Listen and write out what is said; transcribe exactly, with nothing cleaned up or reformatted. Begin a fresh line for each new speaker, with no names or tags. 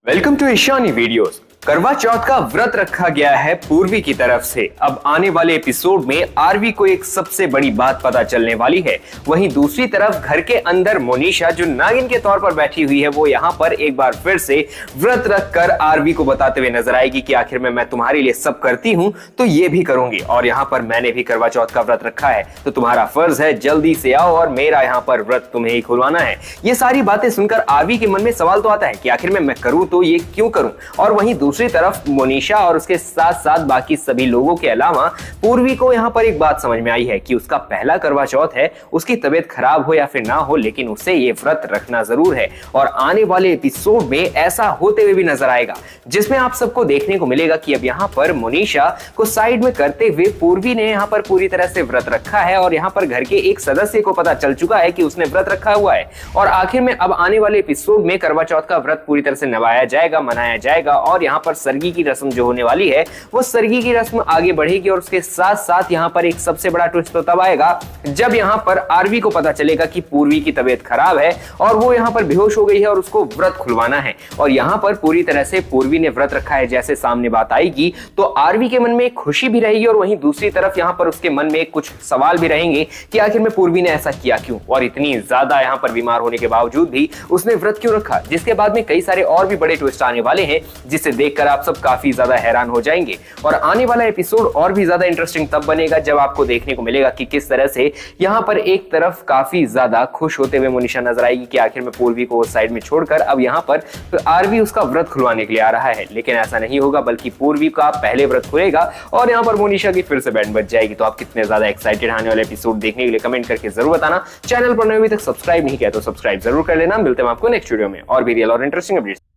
Welcome to Ishani videos. करवा चौथ का व्रत रखा गया है पूर्वी की तरफ से। अब आने वाले एपिसोड में आरवी को एक सबसे बड़ी बात पता चलने वाली है। वहीं दूसरी तरफ घर के अंदर मोनिशा जो नागिन के तौर पर बैठी हुई है, वो यहाँ पर एक बार फिर से व्रत रखकर आरवी को बताते हुए नजर आएगी कि आखिर में मैं तुम्हारे लिए सब करती हूँ तो ये भी करूंगी, और यहाँ पर मैंने भी करवा चौथ का व्रत रखा है तो तुम्हारा फर्ज है जल्दी से आओ और मेरा यहाँ पर व्रत तुम्हें ही खुलवाना है। ये सारी बातें सुनकर आरवी के मन में सवाल तो आता है कि आखिर में मैं करूं तो ये क्यों करूं। और वहीं दूसरी तरफ मोनिशा और उसके साथ साथ बाकी सभी लोगों के अलावा पूर्वी को यहाँ पर एक बात समझ में आई है कि उसका पहला करवा चौथ है, उसकी तबीयत खराब हो या फिर ना हो, लेकिन उसे ये व्रत रखना जरूर है। और आने वाले एपिसोड में ऐसा होते हुए भी नजर आएगा जिसमें आप सबको देखने को मिलेगा कि अब यहाँ पर मोनिशा को साइड में करते हुए पूर्वी ने यहाँ पर पूरी तरह से व्रत रखा है और यहाँ पर घर के एक सदस्य को पता चल चुका है कि उसने व्रत रखा हुआ है। और आखिर में अब आने वाले एपिसोड में करवा चौथ का व्रत पूरी तरह से निभाया जाएगा, मनाया जाएगा और यहाँ पर सरगी की रस्म जो होने वाली है वो सरगी की रस्म आगे बढ़ेगी। और उसके साथ साथ यहाँ पर एक सबसे बड़ा ट्विस्ट तो तब आएगा जब यहाँ पर आरवी को पता चलेगा कि पूर्वी की तबीयत खराब है और वो यहाँ पर बेहोश हो गई है और उसको व्रत खुलवाना है। और यहाँ पर पूरी तरह से पूर्वी ने व्रत रखा है जैसे सामने बात आएगी तो आरवी के मन में खुशी भी रहेगी और वहीं दूसरी तरफ यहाँ पर उसके मन में कुछ सवाल भी रहेंगे कि आखिर में पूर्वी ने ऐसा किया क्यों और इतनी ज्यादा यहाँ पर बीमार होने के बावजूद भी उसने व्रत क्यों रखा, जिसके बाद में कई सारे और भी बड़े ट्विस्ट आने वाले हैं जिसे देखकर आप सब काफी ज्यादा हैरान हो जाएंगे। और आने वाला एपिसोड और भी ज्यादा इंटरेस्टिंग तब बनेगा जब आपको देखने को मिलेगा कि किस तरह से यहाँ पर एक तरफ काफी ज्यादा खुश होते हुए मोनिशा नजर आएगी कि आखिर में पूर्वी को उस साइड में छोड़कर अब यहाँ पर आरवी उसका व्रत खुलवाने के लिए आ रहा है। लेकिन ऐसा नहीं होगा, बल्कि पूर्वी का पहले व्रत खुलेगा और यहाँ पर मोनिशा की फिर से बैंड बज जाएगी। तो आप कितने ज्यादा एक्साइटेड आने वाले एपिसोड देखने के लिए कमेंट करके जरूर बताना। चैनल पर अभी तक सब्सक्राइब नहीं किया तो सब्सक्राइब जरूर कर लेना। मिलते हैं आपको नेक्स्ट वीडियो में और भी रियल और इंटरेस्टिंग अपडेट्स।